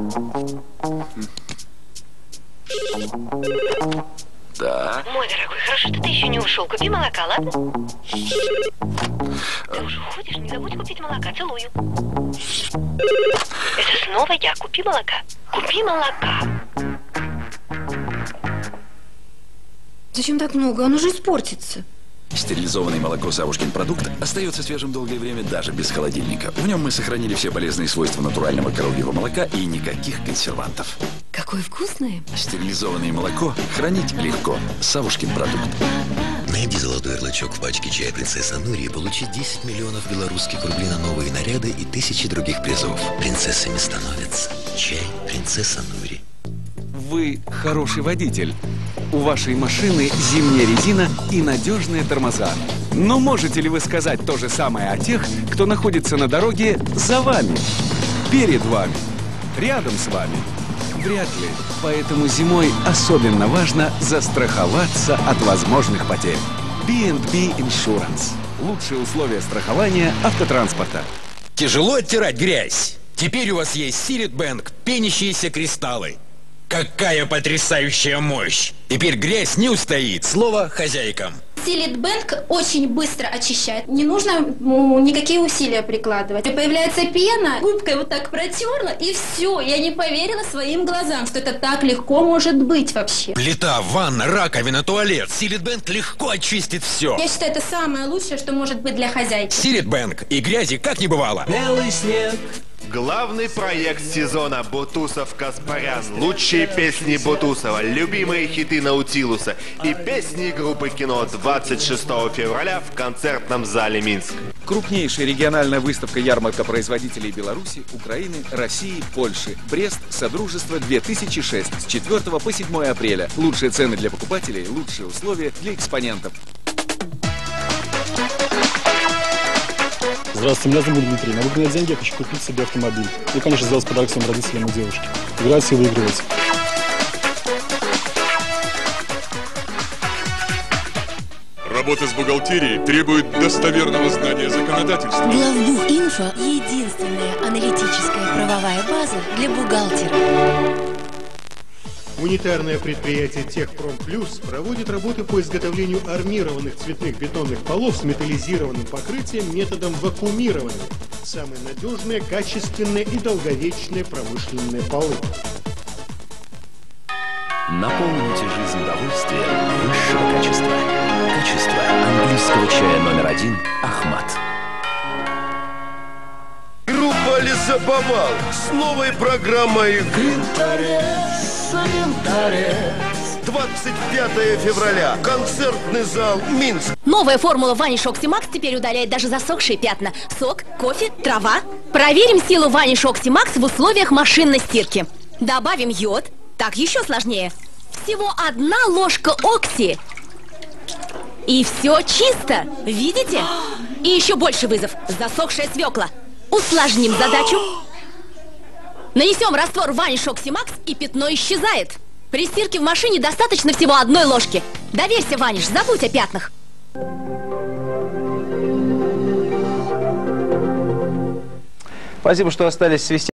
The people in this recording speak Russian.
Да. Мой дорогой, хорошо, что ты еще не ушел. Купи молока, ладно? Ты уже уходишь, не забудь купить молока. Целую. Это снова я. Купи молока. Купи молока. Зачем так много? Оно же испортится. Стерилизованное молоко «Савушкин продукт» остается свежим долгое время даже без холодильника. В нем мы сохранили все полезные свойства натурального коровьего молока и никаких консервантов. Какое вкусное. Стерилизованное молоко хранить легко. «Савушкин продукт». Найди золотой ярлычок в пачке чая «Принцесса Нури» и получи 10 миллионов белорусских рублей на новые наряды и тысячи других призов. Принцессами становятся. Чай «Принцесса Нури». Вы хороший водитель. У вашей машины зимняя резина и надежные тормоза. Но можете ли вы сказать то же самое о тех, кто находится на дороге за вами, перед вами, рядом с вами? Вряд ли. Поэтому зимой особенно важно застраховаться от возможных потерь. B&B Insurance. Лучшие условия страхования автотранспорта. Тяжело оттирать грязь? Теперь у вас есть Silit Bank пенящиеся кристаллы. Какая потрясающая мощь! Теперь грязь не устоит. Слово хозяйкам. Silit Bank очень быстро очищает. Не нужно никакие усилия прикладывать. И появляется пена, губкой вот так протерла, и все. Я не поверила своим глазам, что это так легко может быть вообще. Плита, ванна, раковина, туалет. Silit Bank легко очистит все. Я считаю, это самое лучшее, что может быть для хозяйки. Silit Bank. И грязи как не бывало. Белый снег. Главный проект сезона Бутусов-Каспарян. Лучшие песни Бутусова, любимые хиты Наутилуса и песни группы «Кино» 26 февраля в концертном зале Минск. Крупнейшая региональная выставка-ярмарка производителей Беларуси, Украины, России, Польши. Брест. Содружество 2006. С 4 по 7 апреля. Лучшие цены для покупателей, лучшие условия для экспонентов. Здравствуйте, меня зовут Дмитрий. На выигранные деньги я хочу купить себе автомобиль. И, конечно, сделать подарок своим родителям и девушке. Играть и выигрывать. Работа с бухгалтерией требует достоверного знания законодательства. Главбух Инфо – единственная аналитическая правовая база для бухгалтера. Унитарное предприятие «Техпром Плюс» проводит работы по изготовлению армированных цветных бетонных полов с металлизированным покрытием методом вакуумирования. Самые надежные, качественные и долговечные промышленные полы. Наполните жизнь удовольствием высшего качества. Качество английского чая номер 1 «Ахмат». Группа «Лесоповал» с новой программой «Винторез». 25 февраля. Концертный зал Минск. Новая формула Вани Шокси Макс теперь удаляет даже засохшие пятна. Сок, кофе, трава. Проверим силу Вани Шокси Макс в условиях машинной стирки. Добавим йод. Так еще сложнее. Всего 1 ложка окси. И все чисто. Видите? И еще больше вызов. Засохшая свекла. Усложним задачу. Нанесем раствор Вани Шокси Макс, и пятно исчезает. При стирке в машине достаточно всего 1 ложки. Доверься, Ваниш, забудь о пятнах. Спасибо, что остались свести.